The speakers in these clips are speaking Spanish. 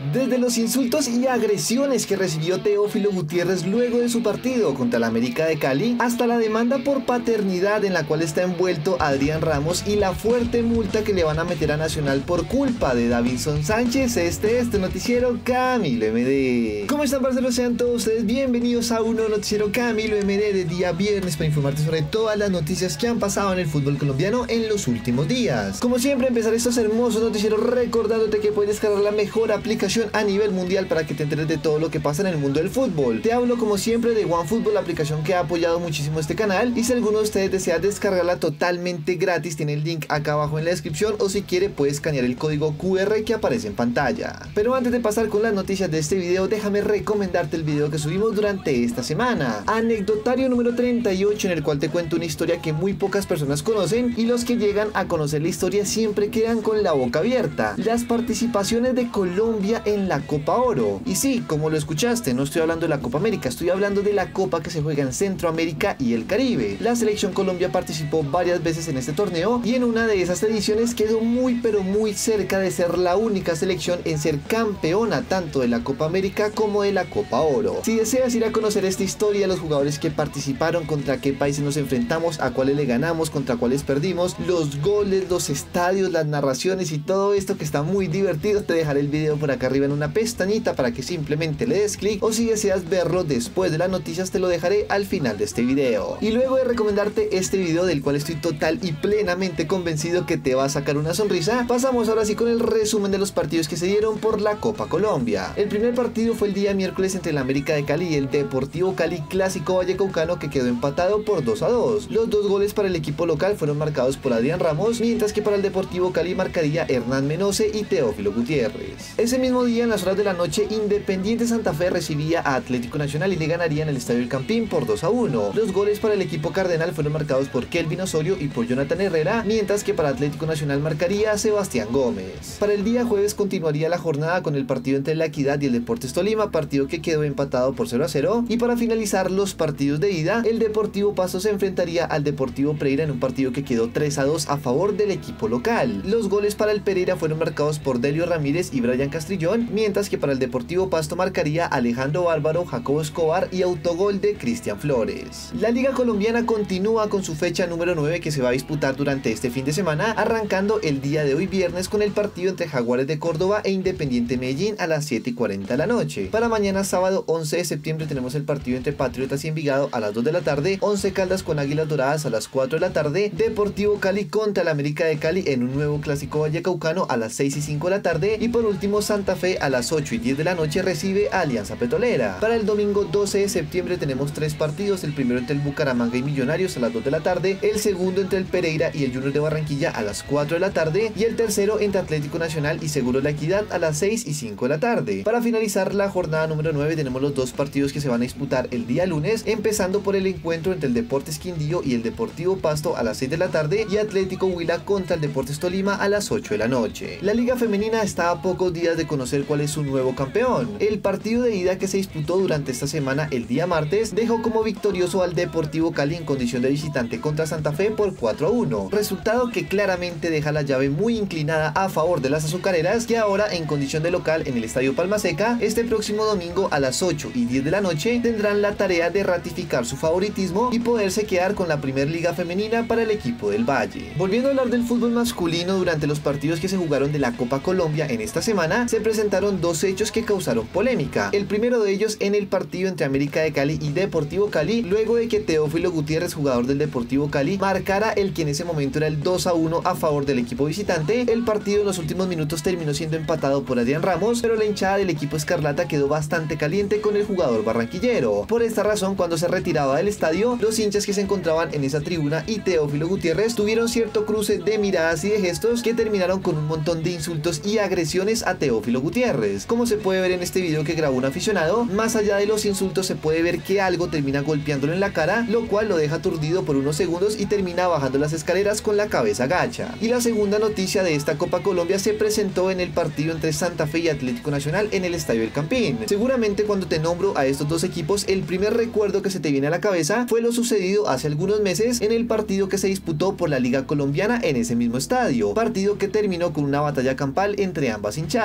Desde los insultos y agresiones que recibió Teófilo Gutiérrez luego de su partido contra el América de Cali, hasta la demanda por paternidad en la cual está envuelto Adrián Ramos y la fuerte multa que le van a meter a Nacional por culpa de Davinson Sánchez, este noticiero Camilo MD. ¿Cómo están, parceros? Sean todos ustedes bienvenidos a un nuevo noticiero Camilo MD de día viernes para informarte sobre todas las noticias que han pasado en el fútbol colombiano en los últimos días. Como siempre, empezar estos hermosos noticieros recordándote que puedes descargar la mejor aplicación a nivel mundial para que te enteres de todo lo que pasa en el mundo del fútbol. Te hablo como siempre de OneFootball, la aplicación que ha apoyado muchísimo este canal, y si alguno de ustedes desea descargarla totalmente gratis, tiene el link acá abajo en la descripción, o si quiere puede escanear el código QR que aparece en pantalla. Pero antes de pasar con las noticias de este video, déjame recomendarte el video que subimos durante esta semana, anecdotario número 38, en el cual te cuento una historia que muy pocas personas conocen, y los que llegan a conocer la historia siempre quedan con la boca abierta: las participaciones de Colombia en la Copa Oro. Y sí, como lo escuchaste, no estoy hablando de la Copa América, estoy hablando de la copa que se juega en Centroamérica y el Caribe. La selección Colombia participó varias veces en este torneo y en una de esas ediciones quedó muy pero muy cerca de ser la única selección en ser campeona tanto de la Copa América como de la Copa Oro. Si deseas ir a conocer esta historia, los jugadores que participaron, contra qué países nos enfrentamos, a cuáles le ganamos, contra cuáles perdimos, los goles, los estadios, las narraciones y todo esto que está muy divertido, te dejaré el video por acá arriba en una pestañita para que simplemente le des clic, o si deseas verlo después de las noticias te lo dejaré al final de este video. Y luego de recomendarte este video, del cual estoy total y plenamente convencido que te va a sacar una sonrisa, pasamos ahora sí con el resumen de los partidos que se dieron por la Copa Colombia. El primer partido fue el día miércoles entre el América de Cali y el Deportivo Cali, clásico vallecaucano, que quedó empatado por 2-2. Los dos goles para el equipo local fueron marcados por Adrián Ramos, mientras que para el Deportivo Cali marcaría Hernán Menose y Teófilo Gutiérrez. Ese mismo día, en las horas de la noche, Independiente Santa Fe recibía a Atlético Nacional y le ganaría en el Estadio El Campín por 2-1. Los goles para el equipo cardenal fueron marcados por Kelvin Osorio y por Jonathan Herrera, mientras que para Atlético Nacional marcaría Sebastián Gómez. Para el día jueves continuaría la jornada con el partido entre La Equidad y el Deportes Tolima, partido que quedó empatado por 0-0, y para finalizar los partidos de ida, el Deportivo Pasto se enfrentaría al Deportivo Pereira en un partido que quedó 3-2 a favor del equipo local. Los goles para el Pereira fueron marcados por Delio Ramírez y Brian Castrillón, mientras que para el Deportivo Pasto marcaría Alejandro Bárbaro, Jacobo Escobar y autogol de Cristian Flores. La Liga Colombiana continúa con su fecha número 9, que se va a disputar durante este fin de semana, arrancando el día de hoy viernes con el partido entre Jaguares de Córdoba e Independiente Medellín a las 7:40 de la noche. Para mañana sábado 11 de septiembre tenemos el partido entre Patriotas y Envigado a las 2 de la tarde, 11 Caldas con Águilas Doradas a las 4 de la tarde, Deportivo Cali contra el América de Cali en un nuevo clásico vallecaucano a las 6:05 de la tarde, y por último Santa Fe a las 8:10 de la noche recibe a Alianza Petrolera. Para el domingo 12 de septiembre tenemos tres partidos: el primero entre el Bucaramanga y Millonarios a las 2 de la tarde, el segundo entre el Pereira y el Junior de Barranquilla a las 4 de la tarde, y el tercero entre Atlético Nacional y Seguro La Equidad a las 6:05 de la tarde. Para finalizar la jornada número 9 tenemos los dos partidos que se van a disputar el día lunes, empezando por el encuentro entre el Deportes Quindío y el Deportivo Pasto a las 6 de la tarde, y Atlético Huila contra el Deportes Tolima a las 8 de la noche. La Liga Femenina está a pocos días de conocer cuál es su nuevo campeón. El partido de ida que se disputó durante esta semana el día martes dejó como victorioso al Deportivo Cali en condición de visitante contra Santa Fe por 4-1, resultado que claramente deja la llave muy inclinada a favor de las azucareras, que ahora en condición de local en el Estadio Palma Seca este próximo domingo a las 8:10 de la noche tendrán la tarea de ratificar su favoritismo y poderse quedar con la primer liga femenina para el equipo del Valle. Volviendo a hablar del fútbol masculino, durante los partidos que se jugaron de la Copa Colombia en esta semana se presentaron dos hechos que causaron polémica. El primero de ellos en el partido entre América de Cali y Deportivo Cali, luego de que Teófilo Gutiérrez, jugador del Deportivo Cali, marcara el que en ese momento era el 2-1 a favor del equipo visitante. El partido en los últimos minutos terminó siendo empatado por Adrián Ramos, pero la hinchada del equipo escarlata quedó bastante caliente con el jugador barranquillero. Por esta razón, cuando se retiraba del estadio, los hinchas que se encontraban en esa tribuna y Teófilo Gutiérrez tuvieron cierto cruce de miradas y de gestos que terminaron con un montón de insultos y agresiones a Teófilo Gutiérrez. Como se puede ver en este video que grabó un aficionado, más allá de los insultos se puede ver que algo termina golpeándolo en la cara, lo cual lo deja aturdido por unos segundos y termina bajando las escaleras con la cabeza gacha. Y la segunda noticia de esta Copa Colombia se presentó en el partido entre Santa Fe y Atlético Nacional en el Estadio El Campín. Seguramente cuando te nombro a estos dos equipos, el primer recuerdo que se te viene a la cabeza fue lo sucedido hace algunos meses en el partido que se disputó por la Liga Colombiana en ese mismo estadio, partido que terminó con una batalla campal entre ambas hinchadas. Por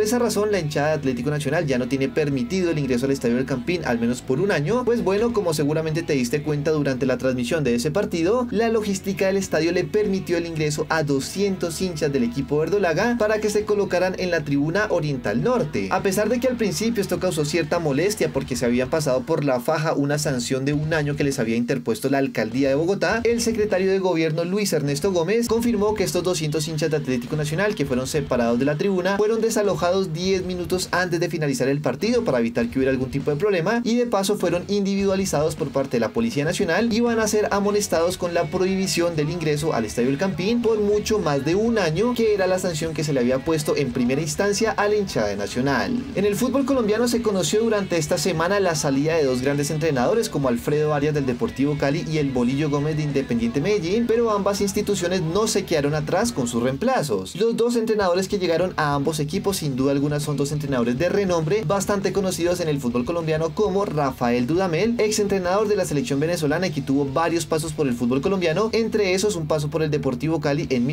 esa razón, la hinchada de Atlético Nacional ya no tiene permitido el ingreso al Estadio del Campín, al menos por un año. Pues bueno, como seguramente te diste cuenta durante la transmisión de ese partido, la logística del estadio le permitió el ingreso a 200 hinchas del equipo verdolaga para que se colocaran en la tribuna oriental norte. A pesar de que al principio esto causó cierta molestia porque se habían pasado por la faja una sanción de un año que les había interpuesto la alcaldía de Bogotá, el secretario de gobierno Luis Ernesto Gómez confirmó que estos 200 hinchas de Atlético Nacional que fueron separados de la tribuna fueron desalojados 10 minutos antes de finalizar el partido para evitar que hubiera algún tipo de problema, y de paso fueron individualizados por parte de la Policía Nacional y van a ser amonestados con la prohibición del ingreso al Estadio del Campín por mucho más de un año, que era la sanción que se le había puesto en primera instancia a la hinchada de Nacional. En el fútbol colombiano se conoció durante esta semana la salida de dos grandes entrenadores como Alfredo Arias del Deportivo Cali y el Bolillo Gómez de Independiente Medellín, pero ambas instituciones no se quedaron atrás con sus reemplazos. Los dos entrenadores que llegaron a ambos equipos sin duda alguna son dos entrenadores de renombre bastante conocidos en el fútbol colombiano, como Rafael Dudamel, ex entrenador de la selección venezolana y que tuvo varios pasos por el fútbol colombiano, entre esos un paso por el Deportivo Cali en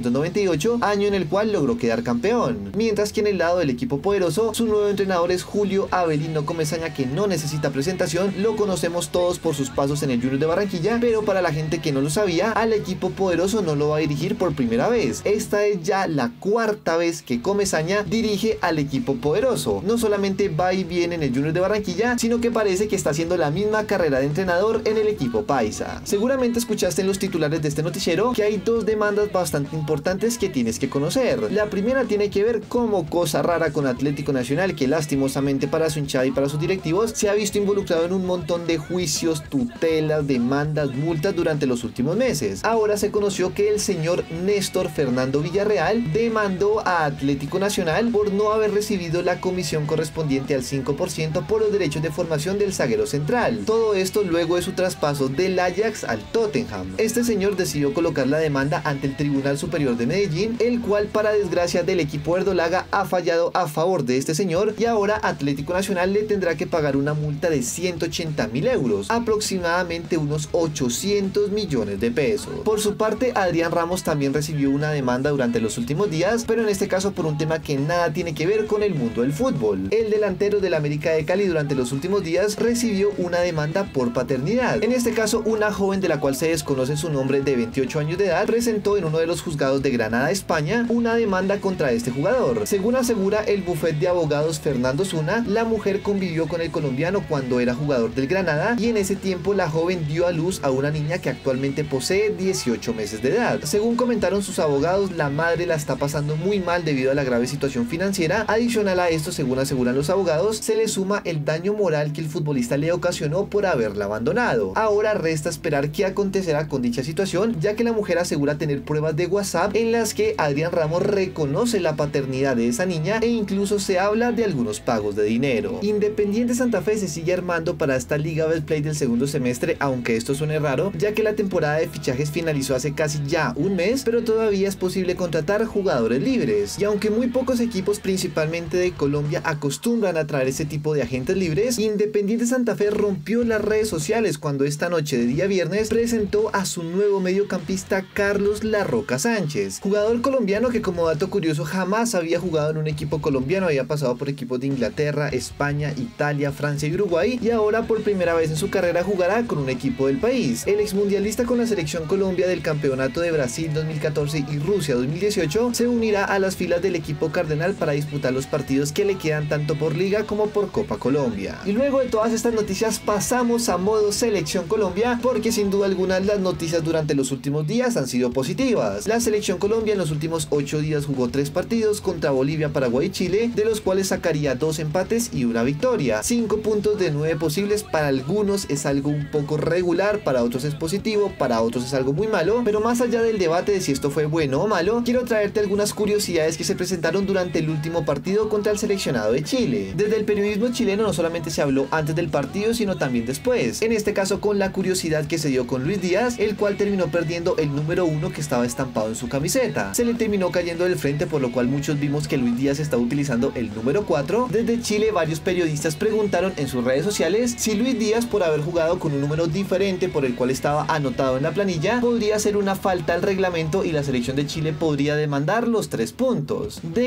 1998, año en el cual logró quedar campeón. Mientras que en el lado del equipo poderoso, su nuevo entrenador es Julio Avelino Comesaña, que no necesita presentación, lo conocemos todos por sus pasos en el Junior de Barranquilla, pero para la gente que no lo sabía, al equipo poderoso no lo va a dirigir por primera vez. Esta es ya la cuarta vez que Comesaña dirige al equipo poderoso. No solamente va y viene en el Junior de Barranquilla, sino que parece que está haciendo la misma carrera de entrenador en el equipo paisa. Seguramente escuchaste en los titulares de este noticiero que hay dos demandas bastante importantes que tienes que conocer. La primera tiene que ver como cosa rara con Atlético Nacional, que lastimosamente para su hinchada y para sus directivos se ha visto involucrado en un montón de juicios, tutelas, demandas, multas durante los últimos meses. Ahora se conoció que el señor Néstor Fernando Villarreal demandó a Atlético Nacional por no haber recibido la comisión correspondiente al 5% por los derechos de formación del zaguero central. Todo esto luego de su traspaso del Ajax al Tottenham. Este señor decidió colocar la demanda ante el Tribunal Superior de Medellín, el cual, para desgracia del equipo verdolaga, ha fallado a favor de este señor, y ahora Atlético Nacional le tendrá que pagar una multa de 180.000 euros, aproximadamente unos 800 millones de pesos. Por su parte, Adrián Ramos también recibió una demanda durante los últimos días, pero en este caso por un tema que nada tiene que ver con el mundo del fútbol. El delantero del América de Cali durante los últimos días recibió una demanda por paternidad. En este caso, una joven de la cual se desconoce su nombre, de 28 años de edad, presentó en uno de los juzgados de Granada, España, una demanda contra este jugador. Según asegura el bufete de abogados Fernando Zuna, la mujer convivió con el colombiano cuando era jugador del Granada, y en ese tiempo la joven dio a luz a una niña que actualmente posee 18 meses de edad. Según comentaron sus abogados, la madre la está pasando muy mal debido a la grave situación financiera. Adicional a esto, según aseguran los abogados, se le suma el daño moral que el futbolista le ocasionó por haberla abandonado. Ahora resta esperar qué acontecerá con dicha situación, ya que la mujer asegura tener pruebas de WhatsApp en las que Adrián Ramos reconoce la paternidad de esa niña e incluso se habla de algunos pagos de dinero. Independiente Santa Fe se sigue armando para esta Liga Betplay del segundo semestre, aunque esto suene raro, ya que la temporada de fichajes finalizó hace casi ya un mes, pero todavía es posible contratar jugadores libres. Y aunque muy pocos equipos, principalmente de Colombia, acostumbran a traer ese tipo de agentes libres, Independiente Santa Fe rompió las redes sociales cuando esta noche de día viernes presentó a su nuevo mediocampista Carlos La Roca Sánchez, jugador colombiano que, como dato curioso, jamás había jugado en un equipo colombiano, había pasado por equipos de Inglaterra, España, Italia, Francia y Uruguay, y ahora por primera vez en su carrera jugará con un equipo del país. El exmundialista con la selección Colombia del campeonato de Brasil 2014 y Rusia 2018 se unirá a las filas del equipo cardenal para disputar los partidos que le quedan tanto por Liga como por Copa Colombia. Y luego de todas estas noticias pasamos a modo Selección Colombia, porque sin duda alguna las noticias durante los últimos días han sido positivas. La Selección Colombia en los últimos 8 días jugó 3 partidos contra Bolivia, Paraguay y Chile, de los cuales sacaría 2 empates y una victoria. 5 puntos de 9 posibles. Para algunos es algo un poco regular, para otros es positivo, para otros es algo muy malo, pero más allá del debate de si esto fue bueno o malo, quiero traerte algunas curiosidades que se presentaron durante el último partido contra el seleccionado de Chile. Desde el periodismo chileno no solamente se habló antes del partido, sino también después. En este caso con la curiosidad que se dio con Luis Díaz, el cual terminó perdiendo el número 1 que estaba estampado en su camiseta. Se le terminó cayendo del frente, por lo cual muchos vimos que Luis Díaz estaba utilizando el número 4. Desde Chile, varios periodistas preguntaron en sus redes sociales si Luis Díaz, por haber jugado con un número diferente por el cual estaba anotado en la planilla, podría hacer una falta al reglamento y la selección de Chile podría demandar los 3 puntos. Declaraciones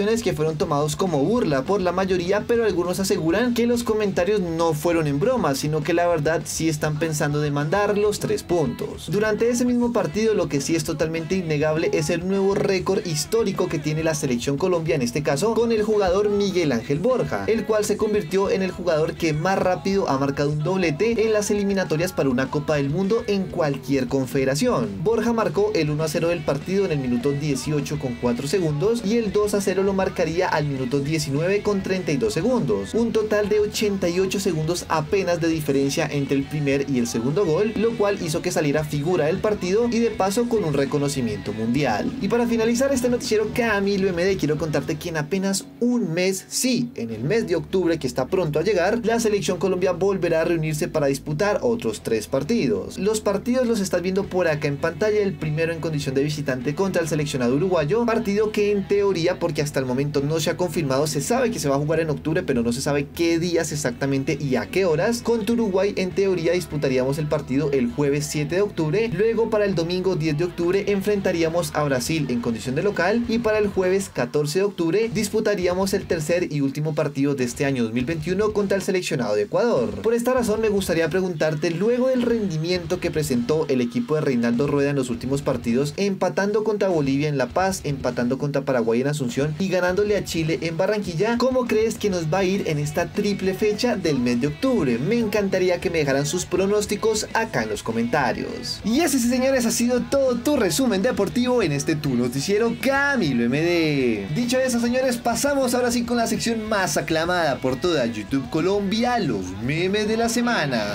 declaraciones que fueron tomados como burla por la mayoría, pero algunos aseguran que los comentarios no fueron en broma, sino que la verdad sí están pensando demandar los 3 puntos. Durante ese mismo partido, lo que sí es totalmente innegable es el nuevo récord histórico que tiene la selección Colombia, en este caso con el jugador Miguel Ángel Borja, el cual se convirtió en el jugador que más rápido ha marcado un doblete en las eliminatorias para una Copa del Mundo en cualquier confederación. Borja marcó el 1-0 del partido en el minuto 18 con 4 segundos y el 2-0 lo marcaría al minuto 19 con 32 segundos, un total de 88 segundos apenas de diferencia entre el primer y el segundo gol, lo cual hizo que saliera figura del partido y de paso con un reconocimiento mundial. Y para finalizar este noticiero Camilo MD, quiero contarte que en apenas un mes, sí, en el mes de octubre que está pronto a llegar, la selección Colombia volverá a reunirse para disputar otros 3 partidos. Los partidos los estás viendo por acá en pantalla, el primero en condición de visitante contra el seleccionado uruguayo, partido que en teoría, porque hasta el momento no se ha confirmado, se sabe que se va a jugar en octubre, pero no se sabe qué días exactamente y a qué horas. Contra Uruguay en teoría disputaríamos el partido el jueves 7 de octubre, luego para el domingo 10 de octubre enfrentaríamos a Brasil en condición de local y para el jueves 14 de octubre disputaríamos el tercer y último partido de este año 2021 contra el seleccionado de Ecuador. Por esta razón me gustaría preguntarte, luego del rendimiento que presentó el equipo de Reinaldo Rueda en los últimos partidos, empatando contra Bolivia en La Paz, empatando contra Paraguay en Asunción y ganándole a Chile en Barranquilla, ¿cómo crees que nos va a ir en esta triple fecha del mes de octubre? Me encantaría que me dejaran sus pronósticos acá en los comentarios. Y ese, señores, ha sido todo tu resumen deportivo en este tu noticiero Camilo MD. Dicho eso, señores, pasamos ahora sí con la sección más aclamada por toda YouTube Colombia, los memes de la semana.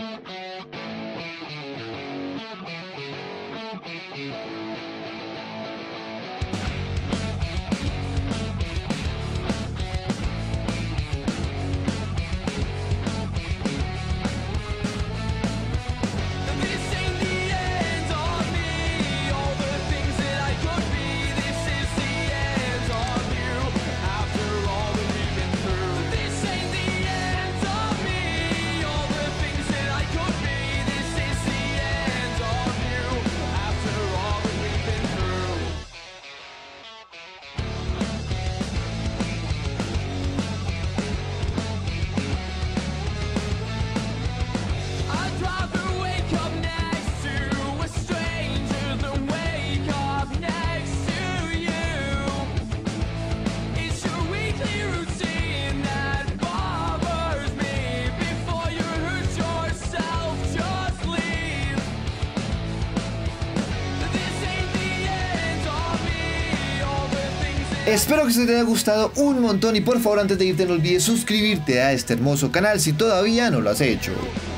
Espero que se te haya gustado un montón y por favor, antes de irte no olvides suscribirte a este hermoso canal si todavía no lo has hecho.